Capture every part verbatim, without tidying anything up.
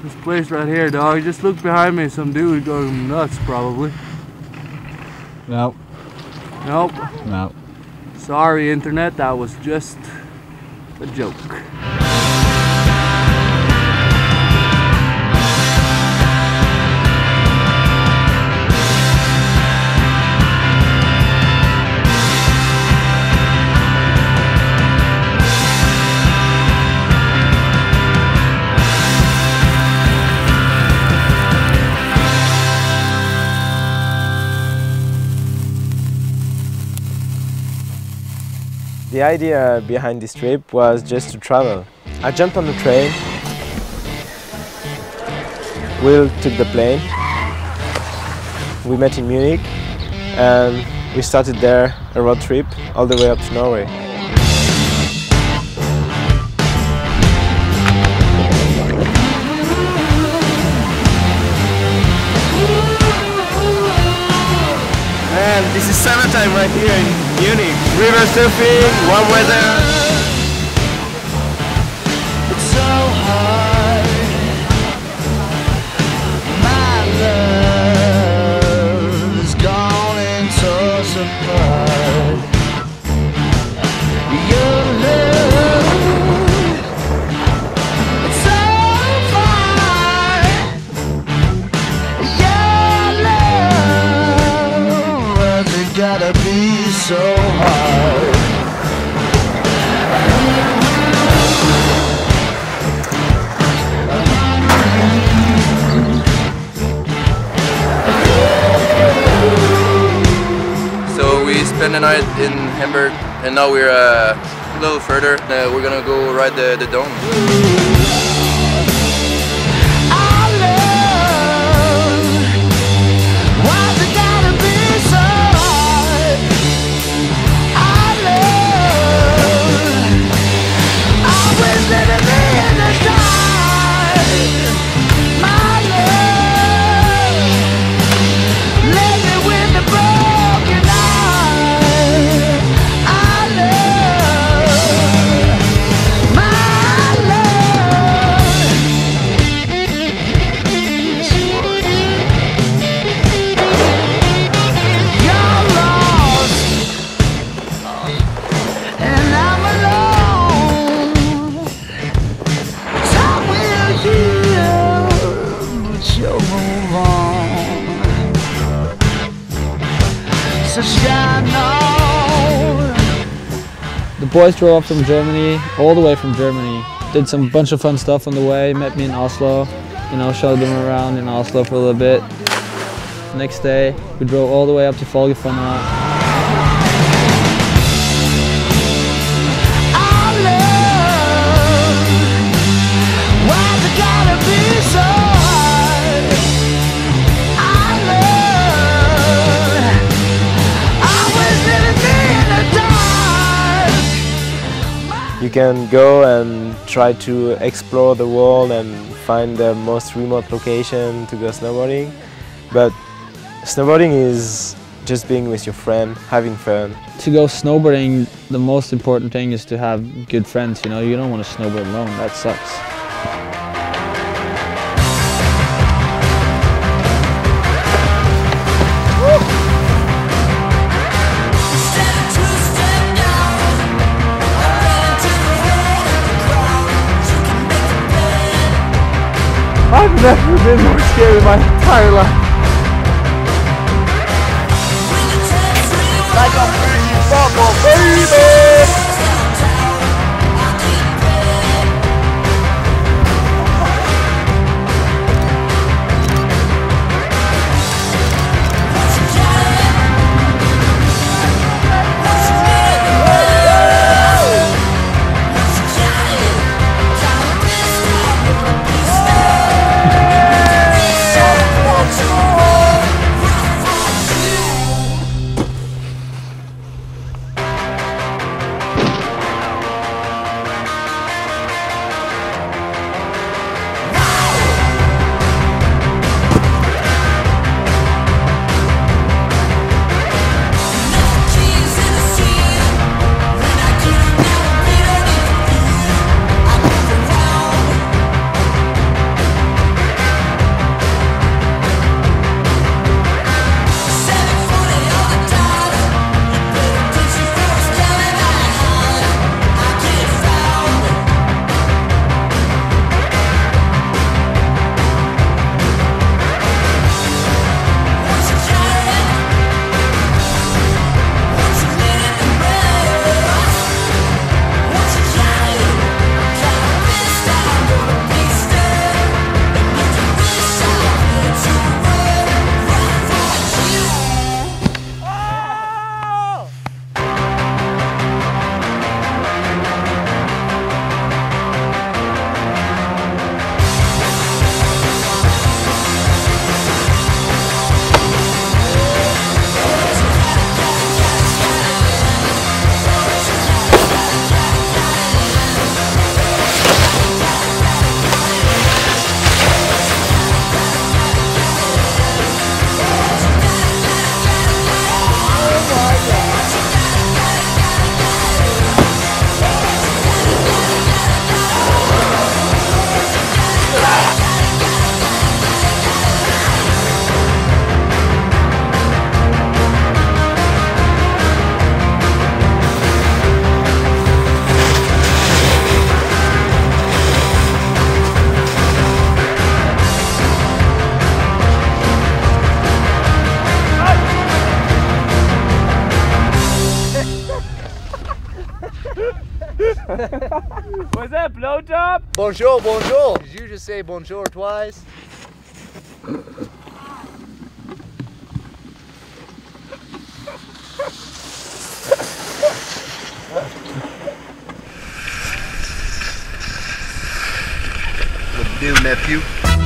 This place right here, dog. Just look behind me. Some dude going nuts, probably. Nope. Nope. No. Sorry, internet. That was just a joke. The idea behind this trip was just to travel. I jumped on the train, Will took the plane, we met in Munich and we started there a road trip all the way up to Norway. Man, this is summertime right here in Munich. River surfing, warm weather. It's so hard. My love is gone and torn apart. Your love, it's so far. Your love, it gotta be so hard. So we spent the night in Hamburg and now we're uh, a little further. Uh, we're gonna go ride the, the dome. The boys drove up from Germany, all the way from Germany. Did some bunch of fun stuff on the way, met me in Oslo, you know, showed them around in Oslo for a little bit. Next day, we drove all the way up to Folgefonna. You can go and try to explore the world and find the most remote location to go snowboarding, but snowboarding is just being with your friend, having fun. To go snowboarding, the most important thing is to have good friends, you know, you don't want to snowboard alone, that sucks. I've never been more scared in my entire life. Like a freaking football, baby! Was that blowjob? Bonjour, bonjour. Did you just say bonjour twice? What do, nephew?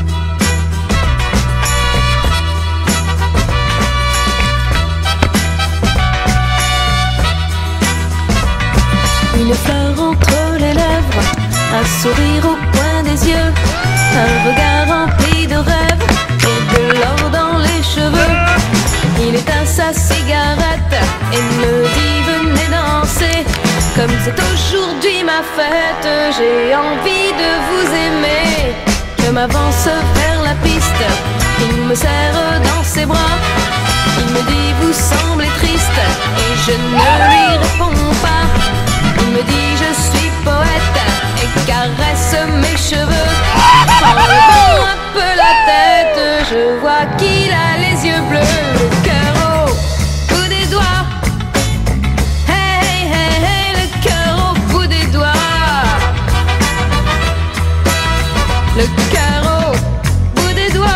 Une fleur entre les lèvres, un sourire au coin des yeux, un regard rempli de rêves et de l'or dans les cheveux. Il éteint sa cigarette et me dit venez danser. Comme c'est aujourd'hui ma fête, j'ai envie de vous aimer. Je m'avance vers la piste, il me serre dans ses bras. Il me dit vous semblez triste et je ne lui réponds pas. Il me dit je suis poète et caresse mes cheveux. En levant un peu la tête, je vois qu'il a les yeux bleus. Le cœur au bout des doigts. Hey, hey, hey, le cœur au bout des doigts. Le cœur au bout des doigts.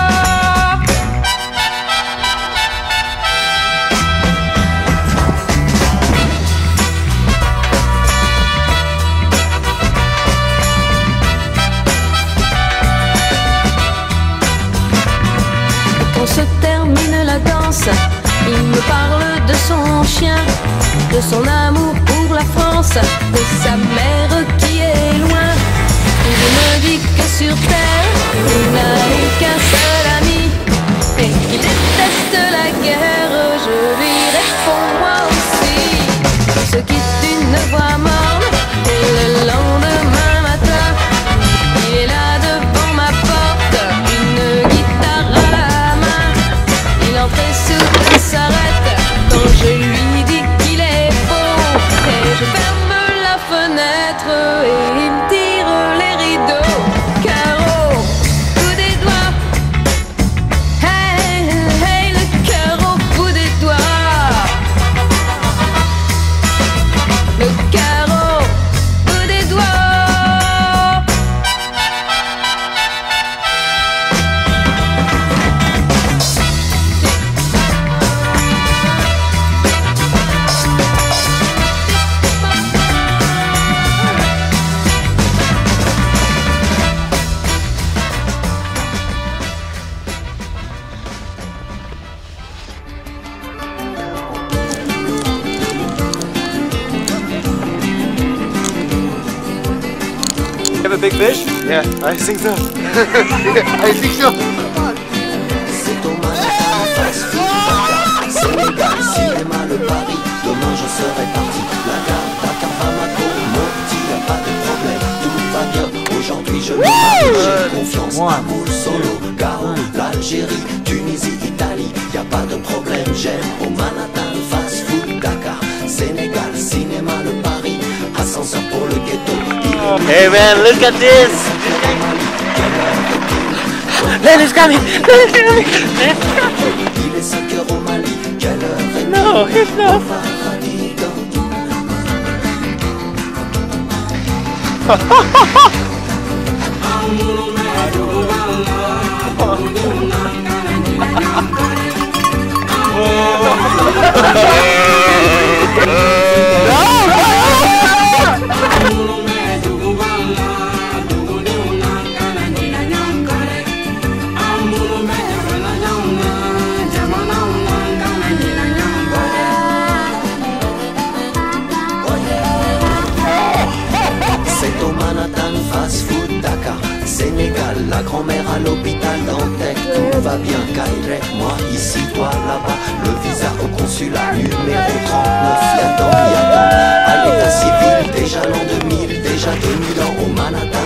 Quand se termine la danse, il me parle de son chien, de son amour pour la France, de sa mère qui est loin. Il me dit que sur terre, il n'a eu qu'un seul ami et qu'il déteste la guerre. Je lui réponds moi aussi. On se quitte d'une voix morne et le lendemain matin, il est là devant ma porte, une guitare à la main. Il entre et soudain s'arrête quand je lui dis qu'il est beau. Et je ferme la fenêtre et il me tire les rideaux. Cœur au bout des doigts. Hey, hey, le cœur au bout des doigts. Le cœur au bout des doigts. You have a big fish? Yeah, I think so. I think so. C'est dommage à face Sénégal, cinéma, le Paris. Demain je serai parti. La gare, Dakar, Bamako, Mopti, y'a pas de problème. Tout va bien. Aujourd'hui je me marie. J'ai confiance. Amour, solo, Gao, l'Algérie, Tunisie, Italie. Y'a pas de problème. J'aime au Manhattan, fast food, Dakar, Sénégal, cinéma, le Paris. Ascenseur pour le ghetto. Hey man, look at this! Len is coming! Len is coming! Il est cinq heures au Mali. Quelle heure est-il? No, he's not! C'est au Manhattan, fast food, Dakar, Sénégal, la grand-mère à l'hôpital Dantec. Tout va bien, Kairé, moi ici, toi là-bas. Le visa au consulat, numéro trente-neuf, y'a tant, y'a tant. À l'état civil, déjà l'an deux mille, déjà deux mille ans au Manhattan.